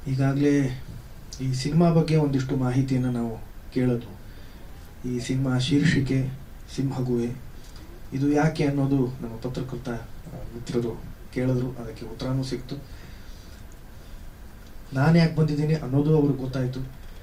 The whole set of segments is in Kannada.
ಈಗಾಗಲೇ ಈ ಸಿನಿಮಾ ಬಗ್ಗೆ ಒಂದಿಷ್ಟು ಮಾಹಿತಿಯನ್ನು ನಾವು ಕೇಳೋದು. ಈ ಸಿನಿಮಾ ಶೀರ್ಷಿಕೆ ಸಿಂಹಗುಹೆ, ಇದು ಯಾಕೆ ಅನ್ನೋದು ನಮ್ಮ ಪತ್ರಕರ್ತ ಮಿತ್ರರು ಕೇಳಿದ್ರು, ಅದಕ್ಕೆ ಉತ್ತರನೂ ಸಿಕ್ತು. ನಾನು ಯಾಕೆ ಬಂದಿದ್ದೀನಿ ಅನ್ನೋದು ಅವ್ರಿಗೆ ಗೊತ್ತಾಯಿತು.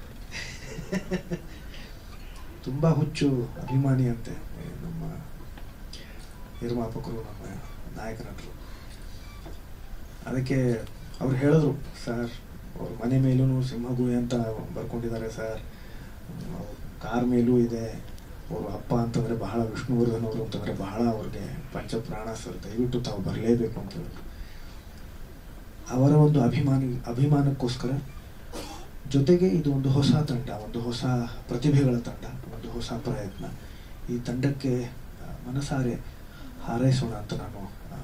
ತುಂಬ ಹುಚ್ಚು ಅಭಿಮಾನಿ ಅಂತೆ ನಮ್ಮ ನಿರ್ಮಾಪಕರು, ನಮ್ಮ ನಾಯಕ ನಟರು. ಅದಕ್ಕೆ ಅವ್ರು ಹೇಳಿದ್ರು, ಸರ್ ಅವ್ರ ಮನೆ ಮೇಲೂ ಸಿಂಹಗುಹೆ ಅಂತ ಬರ್ಕೊಂಡಿದ್ದಾರೆ ಸರ್, ಕಾರ್ ಮೇಲೂ ಇದೆ, ಅವರು ಅಪ್ಪ ಅಂತಂದರೆ ಬಹಳ ವಿಷ್ಣುವರ್ಧನ್ ಅವರು ಅಂತಂದರೆ ಬಹಳ ಅವ್ರಿಗೆ ಪಂಚಪ್ರಾಣ ಸರ್, ದಯವಿಟ್ಟು ತಾವು ಬರಲೇಬೇಕು ಅಂತ ಹೇಳಿದ್ರು. ಅವರ ಒಂದು ಅಭಿಮಾನಕ್ಕೋಸ್ಕರ, ಜೊತೆಗೆ ಇದು ಒಂದು ಹೊಸ ತಂಡ, ಒಂದು ಹೊಸ ಪ್ರತಿಭೆಗಳ ತಂಡ, ಒಂದು ಹೊಸ ಪ್ರಯತ್ನ. ಈ ತಂಡಕ್ಕೆ ಮನಸಾರೆ ಹಾರೈಸೋಣ ಅಂತ ನಾನು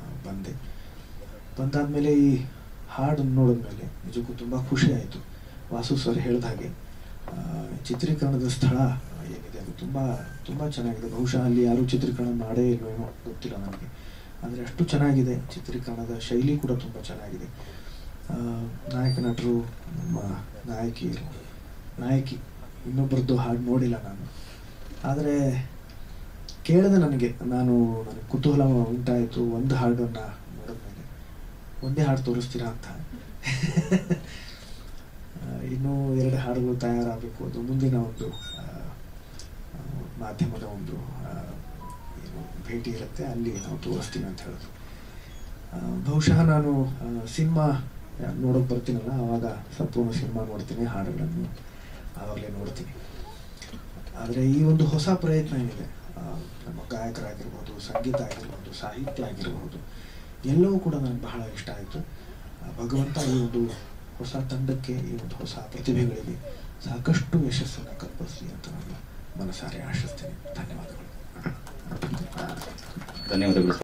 ಬಂದಾದ್ಮೇಲೆ ಈ ಹಾಡು ನೋಡಿದ್ಮೇಲೆ ನಿಜಕ್ಕೂ ತುಂಬ ಖುಷಿ ಆಯಿತು. ವಾಸು ಸರ್ ಹೇಳಿದ ಹಾಗೆ ಚಿತ್ರೀಕರಣದ ಸ್ಥಳ ಏನಿದೆ ಅದು ತುಂಬ ತುಂಬ ಚೆನ್ನಾಗಿದೆ. ಬಹುಶಃ ಅಲ್ಲಿ ಯಾರೂ ಚಿತ್ರೀಕರಣ ಮಾಡೇ ಇಲ್ವೇನೋ ಗೊತ್ತಿಲ್ಲ ನನಗೆ, ಆದರೆ ಅಷ್ಟು ಚೆನ್ನಾಗಿದೆ. ಚಿತ್ರೀಕರಣದ ಶೈಲಿ ಕೂಡ ತುಂಬ ಚೆನ್ನಾಗಿದೆ. ನಾಯಕ ನಟರು, ನಮ್ಮ ನಾಯಕಿ ಇನ್ನೊಬ್ಬರದ್ದು ಹಾಡು ನೋಡಿಲ್ಲ ನಾನು, ಆದರೆ ಕೇಳಿದೆ ನನಗೆ ಕುತೂಹಲ ಉಂಟಾಯಿತು. ಒಂದು ಹಾಡನ್ನು ನೋಡಿದ್ಮೇಲೆ ಒಂದೇ ಹಾಡು ತೋರಿಸ್ತೀರಾ ಅಂತ. ಇನ್ನೂ 2 ಹಾಡುಗಳು ತಯಾರಾಗಬೇಕು. ಅದು ಮುಂದಿನ ಒಂದು ಮಾಧ್ಯಮದ ಒಂದು ಭೇಟಿ ಇರುತ್ತೆ, ಅಲ್ಲಿ ನಾವು ತೋರಿಸ್ತೀವಿ ಅಂತ ಹೇಳಿದ್ರು. ಬಹುಶಃ ನಾನು ಸಿನಿಮಾ ನೋಡೋಕೆ ಬರ್ತೀನಲ್ಲ, ಆವಾಗ ಸಂಪೂರ್ಣ ಸಿನಿಮಾ ನೋಡ್ತೀನಿ, ಹಾಡುಗಳನ್ನು ಆವಾಗಲೇ ನೋಡ್ತೀನಿ. ಆದರೆ ಈ ಒಂದು ಹೊಸ ಪ್ರಯತ್ನ ಏನಿದೆ, ನಮ್ಮ ಗಾಯಕರಾಗಿರ್ಬೋದು, ಸಂಗೀತ ಆಗಿರ್ಬೋದು, ಸಾಹಿತ್ಯ ಆಗಿರ್ಬೋದು, ಎಲ್ಲವೂ ಕೂಡ ನನಗೆ ಬಹಳ ಇಷ್ಟ ಆಯಿತು. ಭಗವಂತ ಈ ಒಂದು ಹೊಸ ತಂಡಕ್ಕೆ, ಈ ಒಂದು ಹೊಸ ಪ್ರತಿಭೆಗಳಿಗೆ ಸಾಕಷ್ಟು ಯಶಸ್ಸನ್ನು ಕಲ್ಪಿಸಲಿ ಅಂತ ನಾನು ಮನಸಾರೆ ಆಶಿಸ್ತೇನೆ. ಧನ್ಯವಾದಗಳು.